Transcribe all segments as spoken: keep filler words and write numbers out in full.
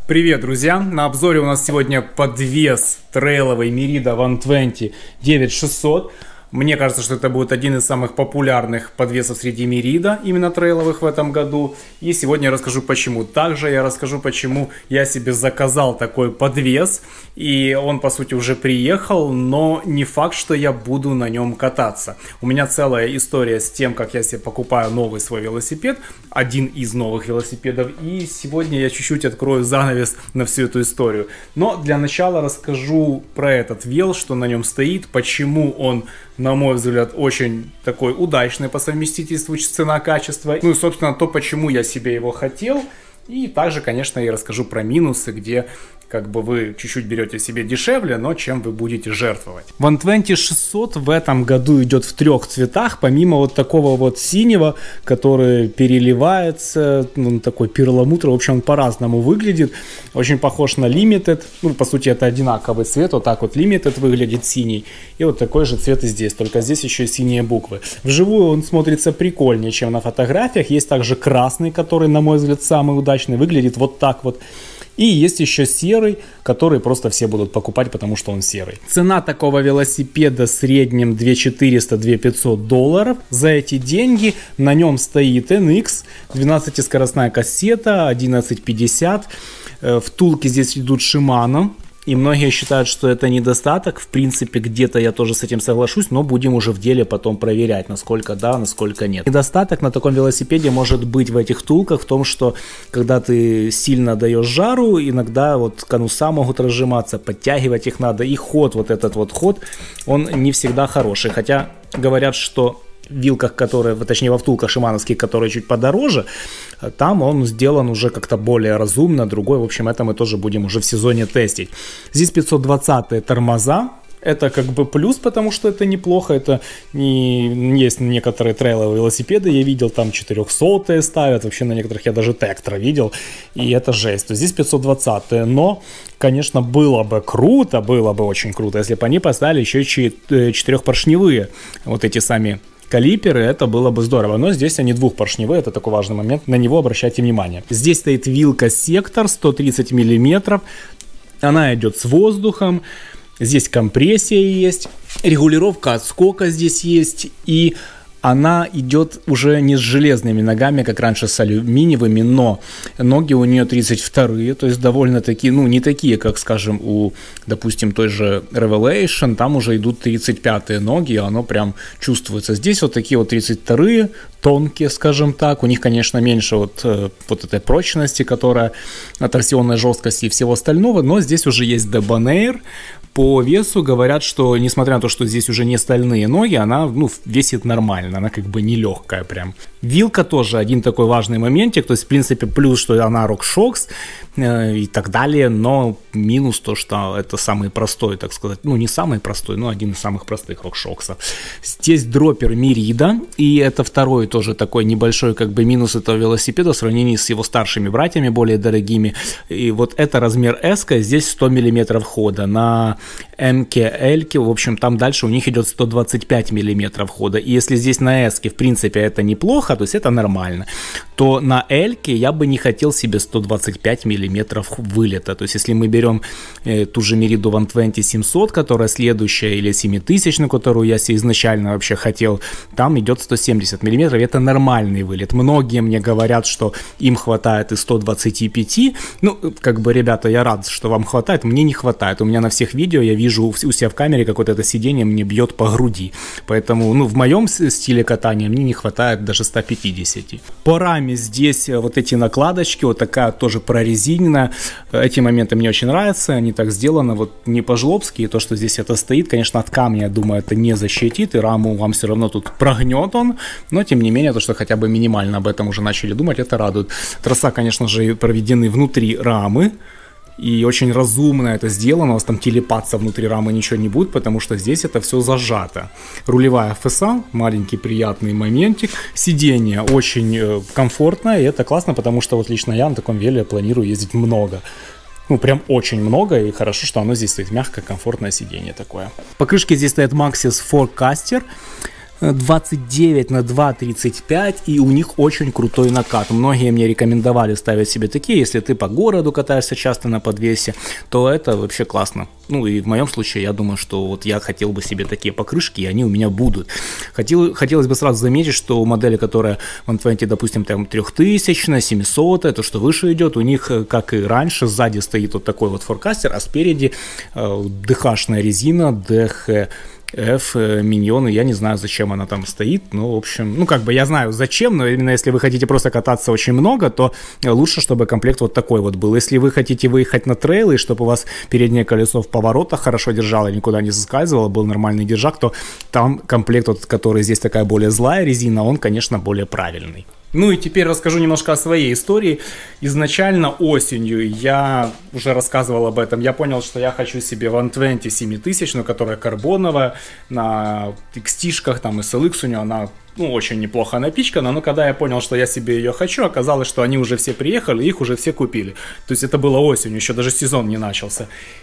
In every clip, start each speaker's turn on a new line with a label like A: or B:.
A: Привет, друзья! На обзоре у нас сегодня подвес трейловый Merida ван двадцать девять шестьсот. Мне кажется, что это будет один из самых популярных подвесов среди Merida, именно трейловых в этом году. И сегодня я расскажу почему. Также я расскажу, почему я себе заказал такой подвес. И он, по сути, уже приехал, но не факт, что я буду на нем кататься. У меня целая история с тем, как я себе покупаю новый свой велосипед. Один из новых велосипедов. И сегодня я чуть-чуть открою занавес на всю эту историю. Но для начала расскажу про этот вел, что на нем стоит, почему он, на мой взгляд, очень такой удачный по совместительству цена-качество. Ну и, собственно, то, почему я себе его хотел. И также, конечно, я расскажу про минусы, где как бы вы чуть-чуть берете себе дешевле, но чем вы будете жертвовать. ван двадцать шестьсот в этом году идет в трех цветах, помимо вот такого вот синего, который переливается, ну, такой перламутр, в общем, он по-разному выглядит. Очень похож на Limited, ну, по сути, это одинаковый цвет, вот так вот Limited выглядит синий, и вот такой же цвет и здесь, только здесь еще синие буквы. Вживую он смотрится прикольнее, чем на фотографиях. Есть также красный, который, на мой взгляд, самый удачный, выглядит вот так вот. И есть еще серый, который просто все будут покупать, потому что он серый. Цена такого велосипеда в среднем две тысячи четыреста — две тысячи пятьсот долларов. За эти деньги на нем стоит эн икс, двенадцатискоростная кассета, одиннадцать пятьдесят. Втулки здесь идут Shimano. И многие считают, что это недостаток. В принципе, где-то я тоже с этим соглашусь, но будем уже в деле потом проверять, насколько да, насколько нет. Недостаток на таком велосипеде может быть в этих втулках в том, что когда ты сильно даешь жару, иногда вот конуса могут разжиматься, подтягивать их надо. И ход, вот этот вот ход, он не всегда хороший. Хотя говорят, что в вилках, которые, точнее во втулках шимановских, которые чуть подороже, там он сделан уже как-то более разумно, другой, в общем, это мы тоже будем уже в сезоне тестить. Здесь пятьсот двадцатые тормоза, это как бы плюс, потому что это неплохо, это не есть некоторые трейловые велосипеды, я видел, там четырехсотые ставят, вообще на некоторых я даже Тектра видел, и это жесть. То есть здесь пятьсот двадцатые, но, конечно, было бы круто, было бы очень круто, если бы они поставили еще четырехпоршневые, вот эти сами калиперы, это было бы здорово, но здесь они двухпоршневые, это такой важный момент, на него обращайте внимание. Здесь стоит вилка Сектор сто тридцать миллиметров, она идет с воздухом, здесь компрессия есть, регулировка отскока здесь есть, и она идет уже не с железными ногами, как раньше с алюминиевыми, но ноги у нее тридцать вторые, то есть довольно такие, ну не такие, как, скажем, у, допустим, той же Revelation, там уже идут тридцать пятые ноги, и оно прям чувствуется. Здесь вот такие вот тридцать вторые, тонкие, скажем так, у них, конечно, меньше вот, вот этой прочности, которая, торсионной жесткости и всего остального, но здесь уже есть Debonair. По весу говорят, что, несмотря на то, что здесь уже не стальные ноги, она, ну, весит нормально, она как бы не легкая прям. Вилка тоже один такой важный моментик, то есть, в принципе, плюс, что она RockShox э, и так далее, но минус то, что это самый простой, так сказать, ну, не самый простой, но один из самых простых RockShox. Здесь дроппер Merida, и это второй тоже такой небольшой как бы минус этого велосипеда в сравнении с его старшими братьями, более дорогими. И вот это размер S, здесь сто миллиметров хода, на эм ка, L, в общем, там дальше у них идет сто двадцать пять миллиметров хода. И если здесь на S, в принципе, это неплохо, то есть это нормально, то на L я бы не хотел себе сто двадцать пять миллиметров вылета. То есть если мы берем э, ту же Merida ван двадцать семьсот, которая следующая, или семитысячную, которую я себе изначально вообще хотел, там идет сто семьдесят миллиметров, это нормальный вылет. Многие мне говорят, что им хватает и сто двадцать пять. Ну, как бы, ребята, я рад, что вам хватает, мне не хватает. У меня на всех видео я вижу у себя в камере, как вот это сиденье мне бьет по груди. Поэтому, ну, в моем стиле катания мне не хватает даже ста пятидесяти. По раме здесь вот эти накладочки, вот такая тоже прорезиненная. Эти моменты мне очень нравятся, они так сделаны вот не по-жлобски. И то, что здесь это стоит, конечно, от камня, я думаю, это не защитит, и раму вам все равно тут прогнет он. Но, тем не менее, то, что хотя бы минимально об этом уже начали думать, это радует. Троса, конечно же, проведены внутри рамы. И очень разумно это сделано, у вас там телепаться внутри рамы ничего не будет, потому что здесь это все зажато. Рулевая эф эс а, маленький приятный моментик. Сиденье очень комфортное, и это классно, потому что вот лично я на таком веле планирую ездить много. Ну, прям очень много, и хорошо, что оно здесь стоит мягкое, комфортное сиденье такое. Покрышки здесь стоят Maxxis Forecaster. двадцать девять на два тридцать пять, и у них очень крутой накат. Многие мне рекомендовали ставить себе такие, если ты по городу катаешься часто на подвесе, то это вообще классно. Ну и в моем случае я думаю, что вот я хотел бы себе такие покрышки, и они у меня будут. Хотел, хотелось бы сразу заметить, что у модели, которая в ван твенти, допустим, там трехтысячная, семисотая, то, что выше идет, у них, как и раньше, сзади стоит вот такой вот форкастер, а спереди э, ДХ-шная резина, ди эйч F миньоны, я не знаю, зачем она там стоит, ну, в общем, ну, как бы я знаю зачем, но именно если вы хотите просто кататься очень много, то лучше, чтобы комплект вот такой вот был. Если вы хотите выехать на трейлы, чтобы у вас переднее колесо в поворотах хорошо держало, никуда не соскальзывало, был нормальный держак, то там комплект, вот, который здесь такая более злая резина, он, конечно, более правильный. Ну и теперь расскажу немножко о своей истории. Изначально осенью, я уже рассказывал об этом, я понял, что я хочу себе ван твенти семитысячную, которая карбоновая, на икс ти-шках, там эс эл икс у нее, она ну, очень неплохо напичкана, но когда я понял, что я себе ее хочу, оказалось, что они уже все приехали, их уже все купили. То есть это было осенью, еще даже сезон не начался.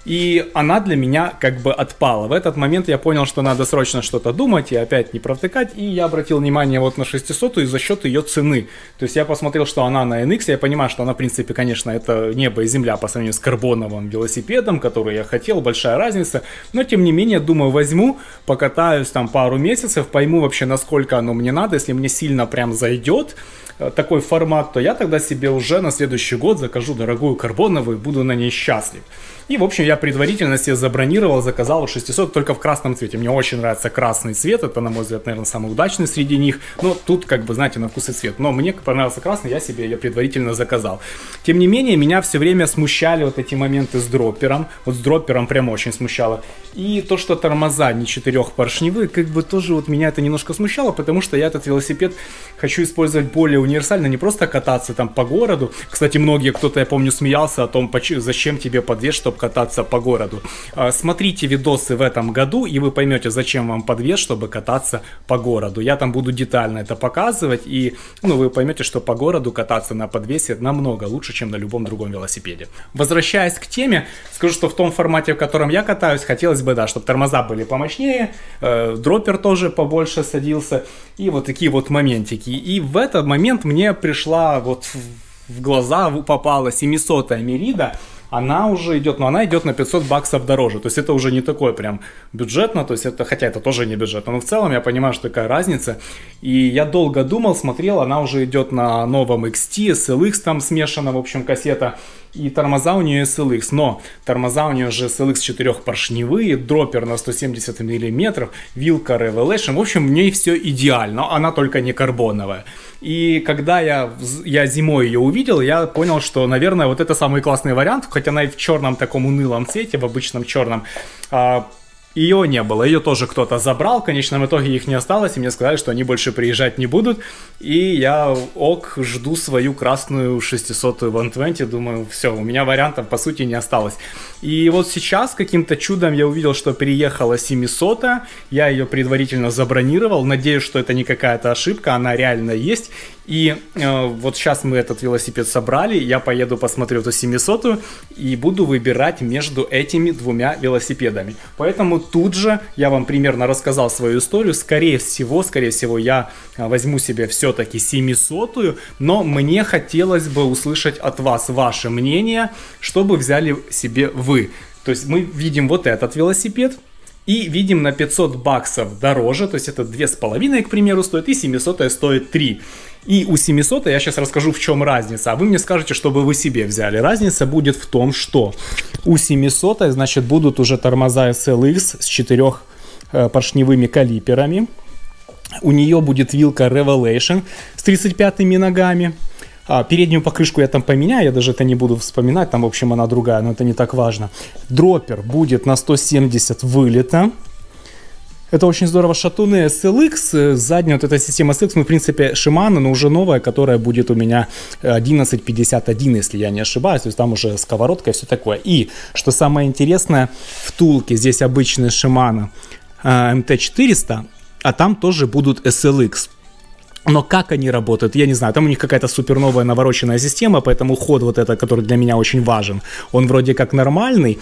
A: И она для меня как бы отпала. В этот момент я понял, что надо срочно что-то думать и опять не провтыкать, и я обратил внимание вот на шестисотую за счет ее цены. То есть я посмотрел, что она на эн икс, я понимаю, что она, в принципе, конечно, это небо и земля по сравнению с карбоновым велосипедом, который я хотел, большая разница, но тем не менее, думаю, возьму, покатаюсь там пару месяцев, пойму вообще, насколько оно мне надо, если мне сильно прям зайдет такой формат, то я тогда себе уже на следующий год закажу дорогую карбоновую и буду на ней счастлив. И, в общем, я предварительно себе забронировал, заказал шестисот только в красном цвете. Мне очень нравится красный цвет, это, на мой взгляд, наверное, самый удачный среди них. Но тут, как бы, знаете, на вкус и цвет. Но мне понравился красный, я себе ее предварительно заказал. Тем не менее, меня все время смущали вот эти моменты с дроппером. Вот с дроппером прям очень смущало. И то, что тормоза не четырехпоршневые, как бы тоже вот меня это немножко смущало, потому что я этот велосипед хочу использовать более универсально, не просто кататься там по городу. Кстати, многие, кто-то, я помню, смеялся о том, зачем тебе подвес, чтобы кататься по городу. Смотрите видосы в этом году, и вы поймете, зачем вам подвес, чтобы кататься по городу. Я там буду детально это показывать, и ну, вы поймете, что по городу кататься на подвесе намного лучше, чем на любом другом велосипеде. Возвращаясь к теме, скажу, что в том формате, в котором я катаюсь, хотелось бы, да, чтобы тормоза были помощнее, э, дроппер тоже побольше садился, и вот такие вот моментики. И в этот момент мне пришла вот в, в глаза, попала семисотая Мерида. Она уже идет, но она идет на пятьсот баксов дороже, то есть это уже не такое прям бюджетно, то есть это, хотя это тоже не бюджетно, но в целом я понимаю, что такая разница, и я долго думал, смотрел, она уже идет на новом икс ти, эс эл икс там смешана, в общем, кассета, и тормоза у нее эс эл икс, но тормоза у нее же эс эл икс четырехпоршневые, дроппер на сто семьдесят миллиметров, вилка Revelation, в общем, в ней все идеально, она только не карбоновая. И когда я, я зимой ее увидел, я понял, что, наверное, вот это самый классный вариант, хоть она и в черном таком унылом цвете, в обычном черном, ее не было, ее тоже кто-то забрал, в конечном итоге их не осталось, и мне сказали, что они больше приезжать не будут, и я ок, жду свою красную шестисотую ван твенти, думаю, все, у меня вариантов по сути не осталось. И вот сейчас каким-то чудом я увидел, что приехала семисотая, я ее предварительно забронировал, надеюсь, что это не какая-то ошибка, она реально есть. И э, вот сейчас мы этот велосипед собрали, я поеду посмотрю эту семисотую и буду выбирать между этими двумя велосипедами. Поэтому тут же я вам примерно рассказал свою историю. Скорее всего, скорее всего, я возьму себе все-таки семисотую, но мне хотелось бы услышать от вас ваше мнение, чтобы взяли себе вы. То есть мы видим вот этот велосипед. И видим на пятьсот баксов дороже, то есть это две с половиной, к примеру, стоит, и семисотая стоит три. И у семисотой я сейчас расскажу, в чем разница, а вы мне скажете, чтобы вы себе взяли. Разница будет в том, что у семисотой, значит, будут уже тормоза эс эл икс с четырехпоршневыми калиперами. У нее будет вилка Revelation с тридцать пятыми ногами. А, переднюю покрышку я там поменяю, я даже это не буду вспоминать, там, в общем, она другая, но это не так важно. Дроппер будет на сто семьдесят вылета. Это очень здорово. Шатуны эс эл икс, задняя вот эта система эс эл икс, ну, в принципе, Shimano, но уже новая, которая будет у меня одиннадцать пятьдесят один, если я не ошибаюсь, то есть там уже сковородка и все такое. И, что самое интересное, втулки здесь обычные Shimano эм тэ четыреста, а там тоже будут эс эл икс. Но как они работают, я не знаю, там у них какая-то суперновая навороченная система, поэтому ход вот этот, который для меня очень важен, он вроде как нормальный,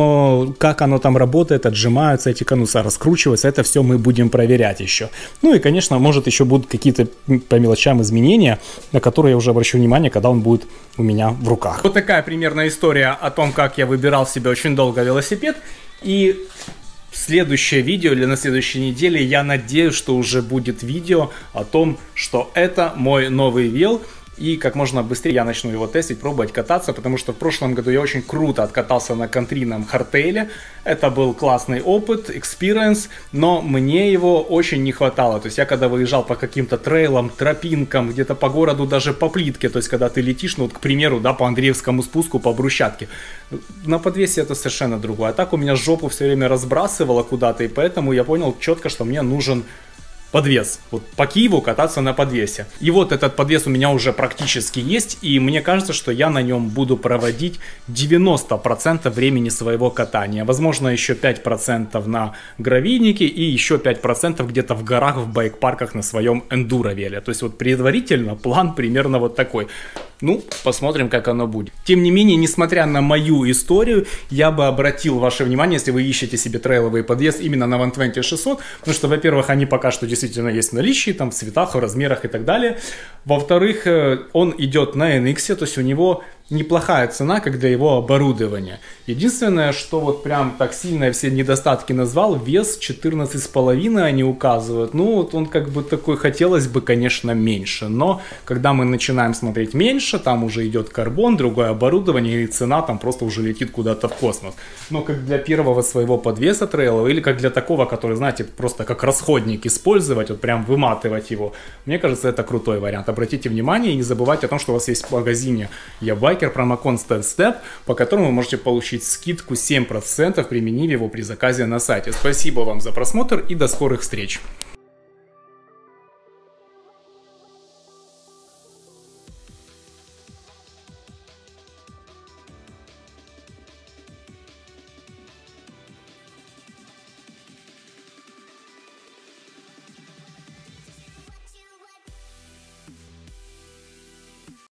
A: но как оно там работает, отжимаются эти конуса, раскручиваются, это все мы будем проверять еще. Ну и, конечно, может еще будут какие-то по мелочам изменения, на которые я уже обращу внимание, когда он будет у меня в руках. Вот такая примерная история о том, как я выбирал себе очень долго велосипед. И следующее видео или на следующей неделе, я надеюсь, что уже будет видео о том, что это мой новый вел. И как можно быстрее я начну его тестить, пробовать кататься, потому что в прошлом году я очень круто откатался на контрийном хардтейле. Это был классный опыт, experience, но мне его очень не хватало. То есть я когда выезжал по каким-то трейлам, тропинкам, где-то по городу, даже по плитке, то есть когда ты летишь, ну вот, к примеру, да, по Андреевскому спуску, по брусчатке, на подвесе это совершенно другое. А так у меня жопу все время разбрасывало куда-то, и поэтому я понял четко, что мне нужен подвес. Вот по Киеву кататься на подвесе. И вот этот подвес у меня уже практически есть, и мне кажется, что я на нем буду проводить девяносто процентов времени своего катания. Возможно, еще пять процентов на гравийнике и еще пять процентов где-то в горах, в байк-парках на своем эндуро-веле. То есть вот предварительно план примерно вот такой. Ну, посмотрим, как оно будет. Тем не менее, несмотря на мою историю, я бы обратил ваше внимание, если вы ищете себе трейловый подвес именно на ван двадцать шестьсот, потому что, во-первых, они пока что действительно есть в наличии, там в цветах, в размерах и так далее. Во-вторых, он идет на эн икс, то есть у него неплохая цена, как для его оборудования. Единственное, что вот прям так сильно я все недостатки назвал, вес четырнадцать с половиной они указывают. Ну, вот он как бы такой, хотелось бы, конечно, меньше. Но когда мы начинаем смотреть меньше, там уже идет карбон, другое оборудование, и цена там просто уже летит куда-то в космос. Но как для первого своего подвеса трейлового, или как для такого, который, знаете, просто как расходник использовать, вот прям выматывать его, мне кажется, это крутой вариант. Обратите внимание и не забывайте о том, что у вас есть в магазине Yabike промокод STEP, по которому вы можете получить скидку семь процентов, применив его при заказе на сайте. Спасибо вам за просмотр и до скорых встреч!